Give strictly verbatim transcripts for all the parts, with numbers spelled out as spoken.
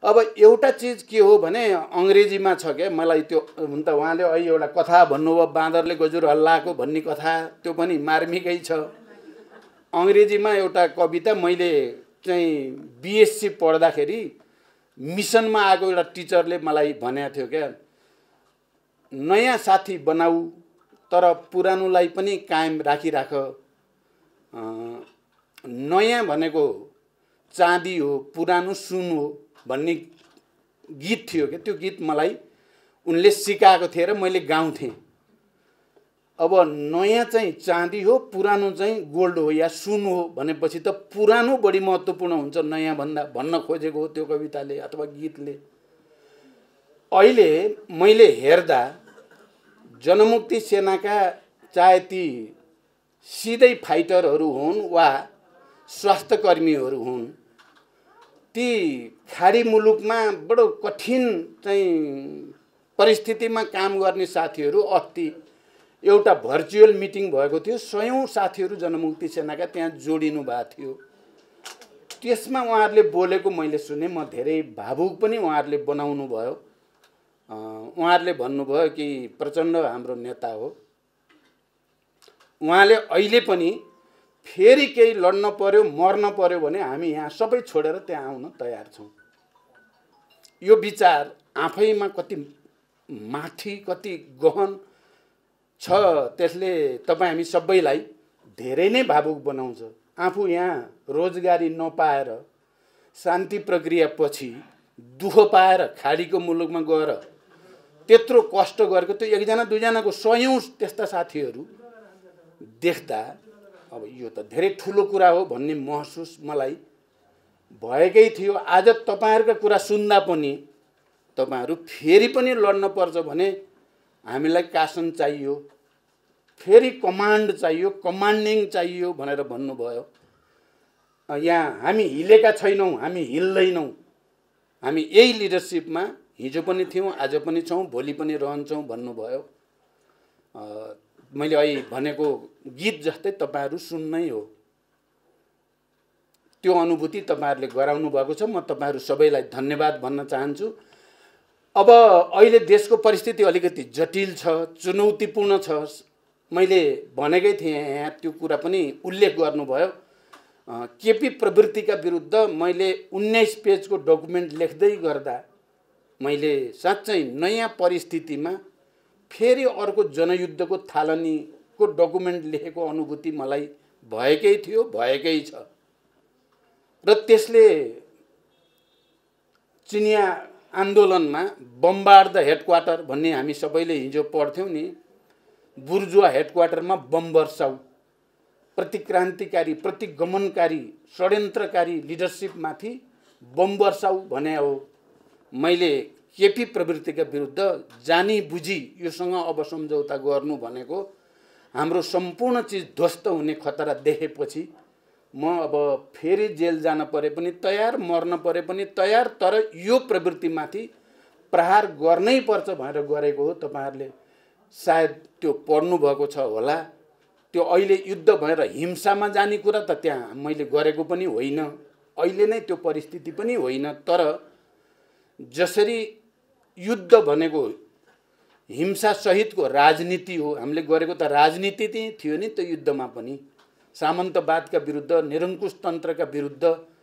अब एउटा चिज के हो भने अङ्ग्रेजीमा छ क्या, मलाई त्यो हुन त उहाँले अहिले एउटा कथा भन्नुभयो बाँदरले गजुर हल्लाएको भन्ने कथा, त्यो पनि मार्मिकै छ। अङ्ग्रेजीमा एउटा कविता मैले चाहिँ बिएससी पढ्दाखेरि मिसनमा आएको एउटा टिचरले मलाई भनेको थियो क्या, नयाँ साथी बनाऊ तर पुरानोलाई पनि कायम राखिराख, नयाँ भनेको चाँदी हो पुरानो सुन हो भन्ने गीत थियो क्या। त्यो गीत मलाई उनले सिकाएको थिए र मैले गाउँथेँ। अब नयाँ चाहिँ चाँदी हो पुरानो चाहिँ गोल्ड हो या सुन हो भनेपछि त पुरानो बढी महत्त्वपूर्ण हुन्छ नयाँ भन्दा भन्न खोजेको हो त्यो कविताले अथवा गीतले। अहिले मैले हेर्दा जनमुक्ति सेनाका चाहे ती सिधै फाइटरहरू हुन् वा स्वास्थ्यकर्मीहरू हुन्, ती खाडी मुलुकमा बडो कठिन चाहिँ परिस्थितिमा काम गर्ने साथीहरू अस्ति एउटा भर्चुअल मिटिङ भएको थियो, सयौं साथीहरू जनमुक्ति सेनाका त्यहाँ जोडिनु भएको थियो। त्यसमा उहाँहरूले बोलेको मैले सुने, म धेरै भावुक पनि उहाँहरूले बनाउनु भयो। उहाँहरूले भन्नुभयो कि प्रचण्ड हाम्रो नेता हो, उहाँले अहिले पनि फेरि केही लड्न पर्यो मर्न पर्यो भने हामी यहाँ सबै छोडेर त्यहाँ आउन तयार छौँ। यो विचार आफैमा कति माथि कति गहन छ, त्यसले तपाईँ हामी सबैलाई धेरै नै भावुक बनाउँछ। आफू यहाँ रोजगारी नपाएर शान्ति प्रक्रिया पछि दुःख पाएर खाडीको मुलुकमा गएर त्यत्रो कष्ट गरेको त्यो एकजना दुईजनाको सयौं त्यस्ता साथीहरू देख्दा अब यो त धेरै ठुलो कुरा हो भन्ने महसुस मलाई भएकै थियो। आज तपाईहरुका कुरा सुन्दा पनि तपाईहरु फेरि पनि लड्न पर्छ भने हामीलाई शासन चाहियो, फेरि कमान्ड चाहियो, कमान्डिङ चाहियो भनेर भन्नुभयो। यहाँ हामी हिलेका छैनौं, हामी हिल्दैनौं। हामी यही लिडरशिपमा हिजो पनि थियौं, आज पनि छौं, भोलि पनि रहन्छौं भन्नुभयो। मैले अहिले भनेको गीत जस्तै तपाईहरु सुन्नै हो। त्यो अनुभूति तपाईहरुले गराउनु भएको छ। म तपाईहरु सबैलाई धन्यवाद भन्न चाहन्छु। अब अहिले देशको परिस्थिति अलिकति जटिल छ, चुनौतीपूर्ण छ। मैले भनेकै थिएँ यहाँ त्यो कुरा पनि उल्लेख गर्नुभयो। केपी प्रवृत्तिका विरुद्ध मैले उन्नाइस पेजको डकुमेन्ट लेख्दै गर्दा मैले साँच्चै नयाँ परिस्थितिमा फेरि अर्को जनयुद्धको थालनीको डकुमेन्ट लेखेको अनुभूति मलाई भएकै थियो, भएकै छ। र त्यसले चिनिया आन्दोलनमा बम्बार्ड द हेडक्वार्टर भन्ने हामी सबैले हिजो पढ्थ्यौं नि, बुर्जुवा हेडक्वार्टरमा बम वर्षाउ, प्रतिक्रान्तिकारी, प्रतिगमनकारी, षड्यन्त्रकारी लिडरशिपमाथि बम वर्षाउ भने हो। मैले केपी प्रवृत्तिका विरुद्ध जानी बुझी योसँग अब सम्झौता गर्नु भनेको हाम्रो सम्पूर्ण चीज ध्वस्त हुने खतरा देखेपछि म अब फेरि जेल जान परे पनि तयार, मर्न परे पनि तयार, तर यो प्रवृत्तिमाथि प्रहार गर्नै पर्छ भनेर गरेको हो। तपाईहरुले सायद त्यो पढ्नु भएको छ होला। त्यो अहिले युद्ध भनेर हिंसामा जाने कुरा त त्यहाँ मैले गरेको पनि होइन, अहिले नै त्यो परिस्थिति पनि होइन। तर जसरी युद्ध भनेको हिंसा सहितको राजनीति हो, हामीले गरेको त राजनीति थियो नि त्यो युद्धमा पनि। सामन्तवादका विरुद्ध, निरङ्कुश तन्त्रका विरुद्ध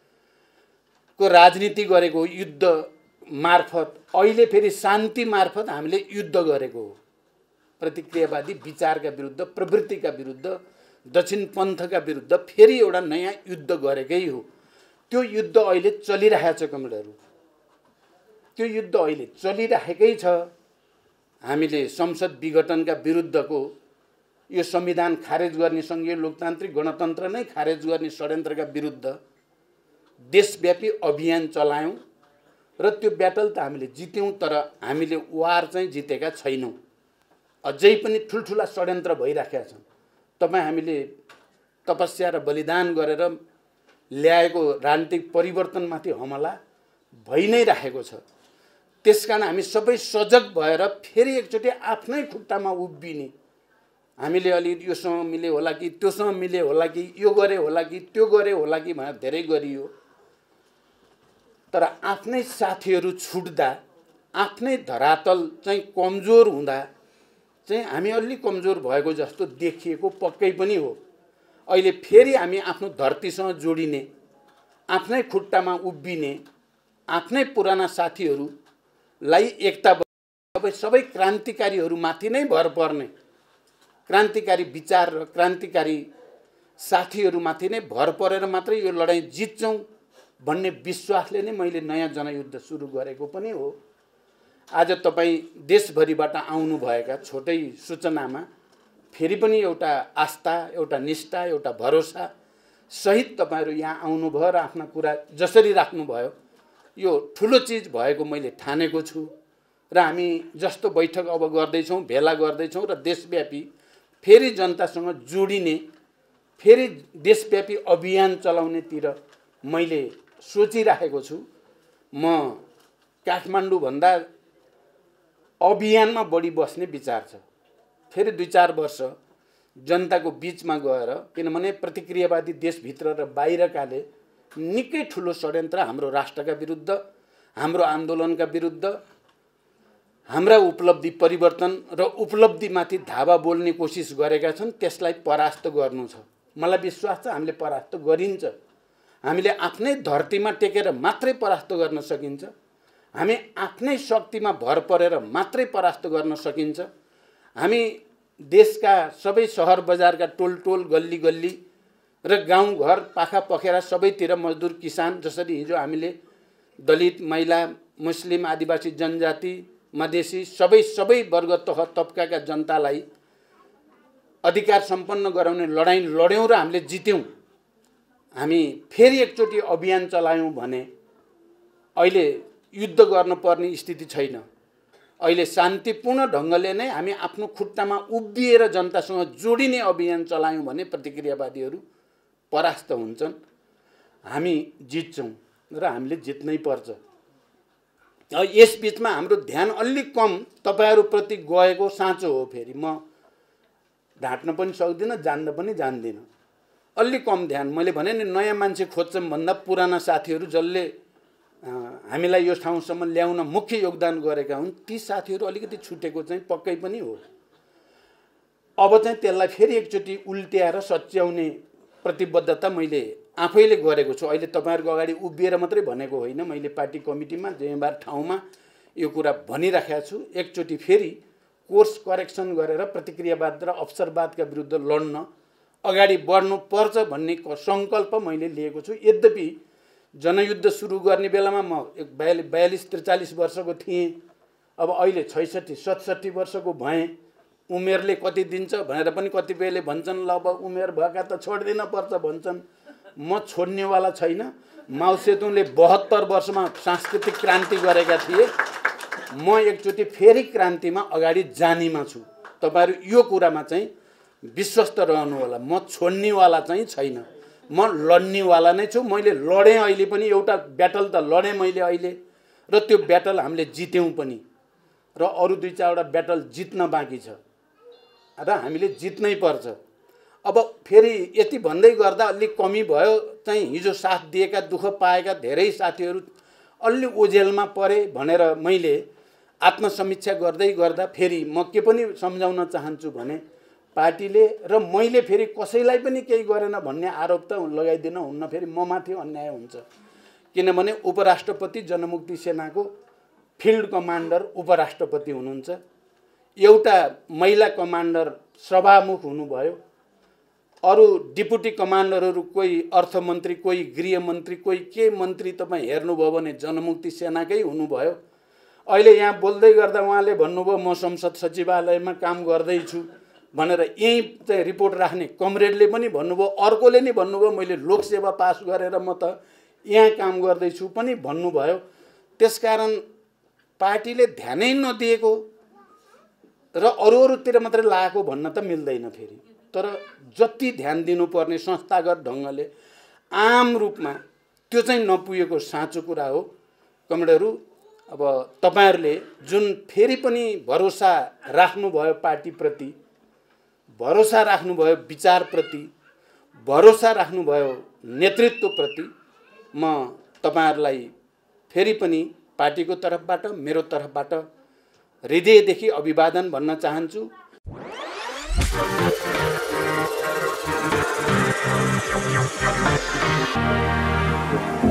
को राजनीति गरेको युद्ध मार्फत, अहिले फेरि शान्ति मार्फत हामीले युद्ध गरेको हो। प्रतिक्रियावादी विचारका विरुद्ध, प्रवृत्तिका विरुद्ध, दक्षिण पन्थका विरुद्ध फेरि एउटा नयाँ युद्ध गरेकै हो। त्यो युद्ध अहिले चलिरहेको छ कमरेडहरु, त्यो युद्ध अहिले चलिरहेकै छ। हामीले संसद विघटनका विरुद्धको यो संविधान खारेज गर्ने, संघीय लोकतान्त्रिक गणतन्त्र नै खारेज गर्ने षड्यन्त्रका विरुद्ध देशव्यापी अभियान चलायौं र त्यो ब्याटल त हामीले जित्यौं, तर हामीले वार चाहिँ जितेका छैनौं। अझै पनि ठुलठुला षड्यन्त्र भइराखेका छन्। तपाई हामीले तपस्या र बलिदान गरेर ल्याएको राजनीतिक परिवर्तनमाथि हमला भइ नै राखेको छ। त्यसकारण हामी सबै सजग भएर फेरि एकचोटि आफ्नै खुट्टामा उभिने, हामीले अलि योसँग मिले होला कि त्योसँग मिले होला कि यो गरे होला कि त्यो गरे होला कि भनेर धेरै गरियो, तर आफ्नै साथीहरू छुट्दा, आफ्नै धरातल चाहिँ कमजोर हुँदा चाहिँ हामी अलि कमजोर भएको जस्तो देखिएको पक्कै पनि हो। अहिले फेरि हामी आफ्नो धरतीसँग जोडिने, आफ्नै खुट्टामा उभिने, आफ्नै पुराना साथीहरूलाई एकता सबै सबै क्रान्तिकारीहरूमाथि नै भर पर्ने, क्रान्तिकारी विचार र क्रान्तिकारी साथीहरूमाथि नै भर परेर मात्रै यो लडाईँ जित्छौँ भन्ने विश्वासले नै मैले नयाँ जनयुद्ध सुरु गरेको पनि हो। आज तपाईँ देशभरिबाट आउनुभएका छोटै सूचनामा फेरि पनि एउटा आस्था, एउटा निष्ठा, एउटा भरोसा सहित तपाईँहरू यहाँ आउनुभयो र आफ्ना कुरा जसरी राख्नुभयो, यो ठुलो चिज भएको मैले ठानेको छु। र हामी जस्तो बैठक अब गर्दैछौँ, भेला गर्दैछौँ र देशव्यापी फेरि जनतासँग जोडिने, फेरि देशव्यापी अभियान चलाउनेतिर मैले सोचिराखेको छु। म काठमाडौँभन्दा अभियानमा बढी बस्ने विचार छ। फेरि दुई चार वर्ष जनताको बिचमा गएर, किनभने प्रतिक्रियावादी देशभित्र र बाहिरकाले निकै ठुलो षड्यन्त्र हाम्रो राष्ट्रका विरुद्ध, हाम्रो आन्दोलनका विरुद्ध, हाम्रा उपलब्धि परिवर्तन र उपलब्धिमाथि धावा बोल्ने कोसिस गरेका छन्। त्यसलाई परास्त गर्नु छ। मलाई विश्वास छ हामीले परास्त गरिन्छ। हामीले आफ्नै धरतीमा टेकेर मात्रै परास्त गर्न सकिन्छ। हामी आफ्नै शक्तिमा भर परेर मात्रै परास्त गर्न सकिन्छ। हामी देशका सबै सहर बजारका टोल टोल, गल्ली गल्ली र गाउँघर, पाखा पखेरा सबैतिर मजदुर, किसान, जसरी हिजो हामीले दलित, महिला, मुस्लिम, आदिवासी जनजाति, मधेसी सबै सबै वर्ग तह तबकाका जनतालाई अधिकार सम्पन्न गराउने लडाईँ लड्यौँ र हामीले जित्यौँ। हामी फेरि एकचोटि अभियान चलायौँ भने अहिले युद्ध गर्नुपर्ने स्थिति छैन। अहिले शान्तिपूर्ण ढङ्गले नै हामी आफ्नो खुट्टामा उभिएर जनतासँग जोडिने अभियान चलायौँ भने प्रतिक्रियावादीहरू परास्त हुन्छन्, हामी जित्छौँ र हामीले जित्नै पर्छ। यस बीचमा हाम्रो ध्यान अलि कम तपाईहरुप्रति गएको साँचो हो। फेरि म ढाट्न पनि सक्दिनँ, जान्न पनि जान्दिनँ। अलि कम ध्यान, मैले भने नि नयाँ मान्छे खोज्छौँ भन्दा पुराना साथीहरू जसले हामीलाई यो ठाउँसम्म ल्याउन मुख्य योगदान गरेका हुन्, ती साथीहरू अलिकति छुटेको चाहिँ पक्कै पनि हो। अब चाहिँ त्यसलाई फेरि एकचोटि उल्ट्याएर सच्याउने प्रतिबद्धता मैले आफैले गरेको छु। अहिले तपाईहरुको अगाडि उभिएर मात्रै भनेको होइन, मैले पार्टी कमिटीमा जयबार ठाउँमा यो कुरा भनिराखेको छु। एकचोटि फेरि कोर्स करेक्सन गरेर प्रतिक्रियावाद र अवसरवादका विरुद्ध लड्न अगाडि बढ्नु पर्छ भन्ने संकल्प मैले लिएको छु। यद्यपि जनयुद्ध सुरु गर्ने बेलामा म एक बयालीस त्रिचालीस वर्षको थिएँ। अब अहिले छैसठी सतसट्ठी वर्षको भएँ। उमेरले कति दिन्छ भनेर पनि कतिपयले भन्छन्, ल अब उमेर भएका त छोड्दिन पर्छ भन्छन्। म छोड्नेवाला छैन। माओ सेतुङले बहत्तर वर्षमा सांस्कृतिक क्रान्ति गरेका थिए। म एकचोटि फेरि क्रान्तिमा अगाडि जानेमा छु। तपाईहरु यो कुरामा चाहिँ विश्वस्त रहनु होला। म छोड्नेवाला चाहिँ छैन, म लड्नेवाला नै छु। मैले लडेँ, अहिले पनि एउटा ब्याटल त लडेँ मैले अहिले, र त्यो ब्याटल हामीले जित्यौँ पनि, र अरू दुई चारवटा ब्याटल जित्न बाँकी छ र हामीले जित्नै पर्छ। अब फेरि यति भन्दै गर्दा अलि कमी भयो। चाहिँ हिजो साथ दिएका, दुःख पाएका धेरै साथीहरू अलि ओझेलमा परे भनेर मैले आत्मसमीक्षा गर्दै गर्दा फेरि म के पनि सम्झाउन चाहन्छु भने, पार्टीले र मैले फेरि कसैलाई पनि केही गरेन भन्ने आरोप त लगाइदिन हुन्न। फेरि म माथि अन्याय हुन्छ। किनभने उपराष्ट्रपति जनमुक्ति सेनाको फिल्ड कमान्डर उपराष्ट्रपति हुनुहुन्छ। एउटा महिला कमान्डर सभामुख हुनुभयो। अरू डिप्युटी कमान्डरहरू कोही अर्थमन्त्री, कोही गृहमन्त्री, कोही के मन्त्री तपाईँ हेर्नुभयो भने जनमुक्ति सेनाकै हुनुभयो। अहिले यहाँ बोल्दै गर्दा उहाँले भन्नुभयो म संसद सचिवालयमा काम गर्दैछु भनेर, यही चाहिँ रिपोर्ट राख्ने कमरेडले पनि भन्नुभयो, अर्कोले नि भन्नुभयो मैले लोकसेवा पास गरेर म त यहाँ काम गर्दैछु पनि भन्नुभयो। त्यसकारण पार्टीले ध्यानै नदिएको र अरू अरूतिर मात्रै लागेको भन्न त मिल्दैन। फेरि तर जति ध्यान दिनुपर्ने संस्थागत ढङ्गले आम रूपमा त्यो चाहिँ नपुगेको साँचो कुरा हो। कमरेडहरू, अब तपाईहरुले जुन फेरि पनि भरोसा राख्नुभयो पार्टीप्रति, भरोसा राख्नुभयो विचारप्रति, भरोसा राख्नुभयो नेतृत्वप्रति, म तपाईहरुलाई फेरि पनि पार्टीको तर्फबाट मेरो तर्फबाट हृदयदेखि अभिवादन भन्न चाहन्छु।